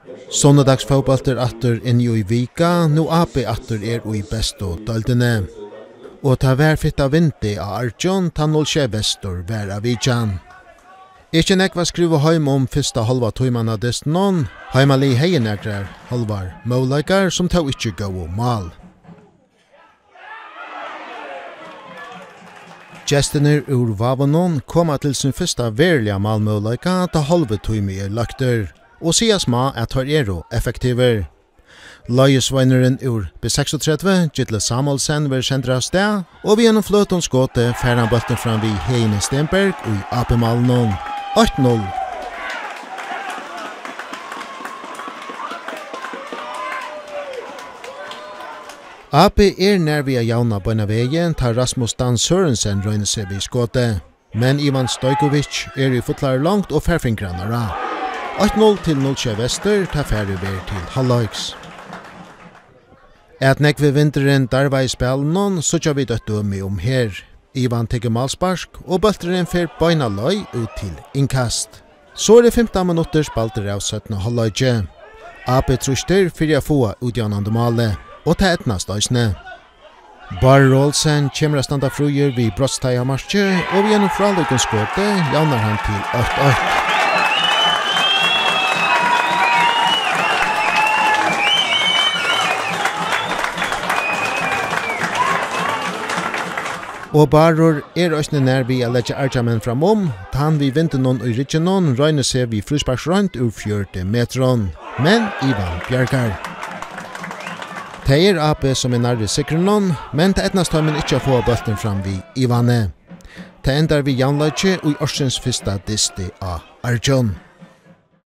Sondagsfotbolter atter inn i vika, nu AP atter i besto døldene. Og ta vær fitta vinti av Arjon, ta 07 vestor vær av Vijan. Ikke nekva skriva heim om fyrsta halva tøyman av destinon, heimali heienegrar halvar måleikar som tau ikkje gå mal. Gestiner ur Vavanon koma til sin fyrsta verliga malmåleika ta halve tøymi lagter, og sias ma at har effektiver. Løyesveineren ur B36, Gittle Samuelsen, var kjendra av sted, og vi gjennom fløton skåte færan bølten fram vi Heine Stenberg og i AP-malen 8-0. AP nær vi jauna bøyna vegen, tar Rasmus Dan Sørensen røyne seg vid skåte, men Ivan Stojkovic i fotlar langt og færfingrannara. 8-0 til 07 Vester, tar færre ver til halvøyks. Et nekve vinteren darva i spelen, så tja vi døtt dømme om her. Ivan teker malsparsk, og bølteren fer bøyna løy ut til innkast. Så det 15 minutter spalter av 17 halvøyke. AP truster fyrir få utjannande male, og ta etnast døysne. Bar Rolsen kommer a standa fruger vid brottsteia marsje, og vi gjennom fraløyken skåte javnar han til 8-8. Og Barror øsne nær vi a letja Arjamen framom, tan vi vintenon og rikkenon røyne seg vi frusparksrønt ur 40 metron. Men Ivan bjergar. Det AP som nærre sikrenon, men det etnast har man ikke få bølten fram vi Ivane. Det endar vi jaunleitje og i årsens fyrsta disti av Arjon.